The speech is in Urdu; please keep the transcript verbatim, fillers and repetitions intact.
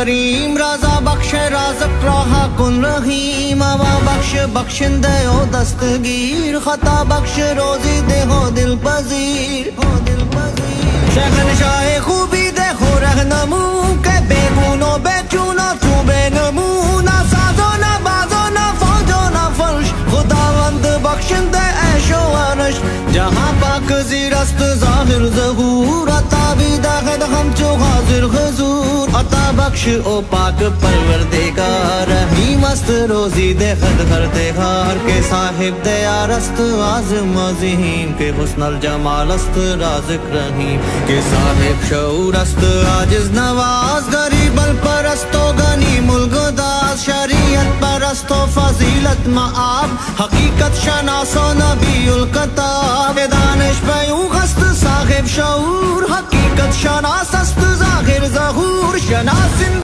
کریم رضا بخش رازق راہ کن رحیم ہوا بخش بخشندہ و دستگیر خطا بخش روزی دے ہو دل پذیر شہنشاہ خوبی دے ہو رہنمو کہ بے گونو بے چونو تو بے نمو نہ سازو نہ بازو نہ فوجو نہ فرش خداوند بخشندہ عیش و عرش جہاں پاک زیرست ظاہر ظہور عطا بھی داخد ہم چو حاضر حضور عطا بخش او پاک پروردگار رحیم است روزی دے خد ہر دہار کے صاحب دیار است عظم عظیم کے حسن الجمال است رازق رحیم کے صاحب شعور است عاجز نواز غریب الپرست و غنیم الغداز شریعت پرست و فضیلت معاب حقیقت شناس و نبی الکتاب دانش بیوں ہست صاحب شعور حقیقت شناس است ظاہر ظہور شناس